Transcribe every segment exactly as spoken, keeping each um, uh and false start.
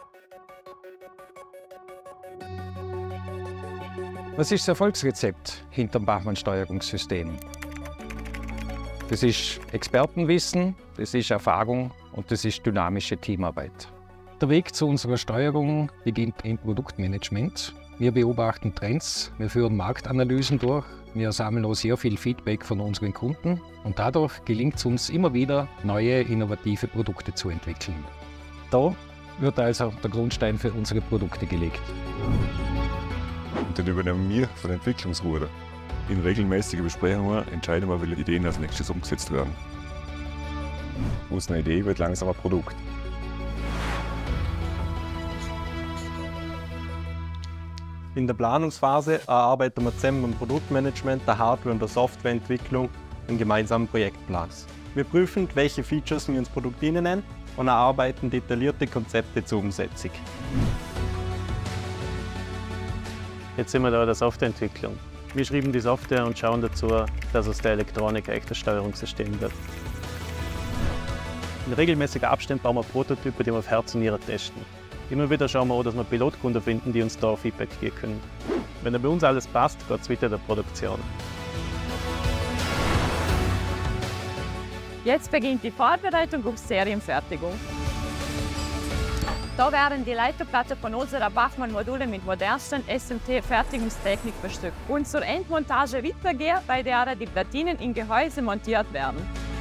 Was ist das Erfolgsrezept hinter dem Bachmann-Steuerungssystem? Das ist Expertenwissen, das ist Erfahrung und das ist dynamische Teamarbeit. Der Weg zu unserer Steuerung beginnt im Produktmanagement. Wir beobachten Trends, wir führen Marktanalysen durch, wir sammeln auch sehr viel Feedback von unseren Kunden und dadurch gelingt es uns immer wieder, neue, innovative Produkte zu entwickeln. Da wird also der Grundstein für unsere Produkte gelegt. Und dann übernehmen wir von der Entwicklungsruder. In regelmäßigen Besprechungen entscheiden wir, welche Ideen als nächstes umgesetzt werden. Aus einer Idee wird langsam ein Produkt. In der Planungsphase erarbeiten wir zusammen im Produktmanagement, der Hardware- und der Softwareentwicklung einen gemeinsamen Projektplan. Wir prüfen, welche Features wir ins Produkt nehmen und erarbeiten detaillierte Konzepte zur Umsetzung. Jetzt sind wir da in der Softwareentwicklung. Wir schreiben die Software und schauen dazu, dass aus der Elektronik ein echtes Steuerungssystem wird. In regelmäßigen Abständen bauen wir Prototypen, die wir auf Herz und Nieren testen. Immer wieder schauen wir auch, dass wir Pilotkunden finden, die uns da Feedback geben können. Wenn dann bei uns alles passt, geht es weiter in der Produktion. Jetzt beginnt die Vorbereitung auf Serienfertigung. Da werden die Leiterplatten von unserer Bachmann-Module mit modernsten S M T-Fertigungstechnik bestückt und zur Endmontage weitergehen, bei der die Platinen in Gehäuse montiert werden.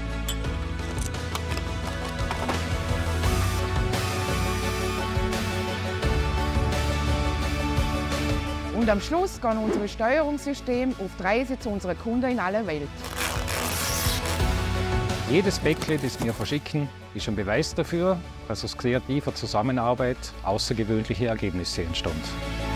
Und am Schluss gehen unsere Steuerungssysteme auf die Reise zu unseren Kunden in aller Welt. Jedes Päckchen, das wir verschicken, ist ein Beweis dafür, dass aus kreativer Zusammenarbeit außergewöhnliche Ergebnisse entstehen.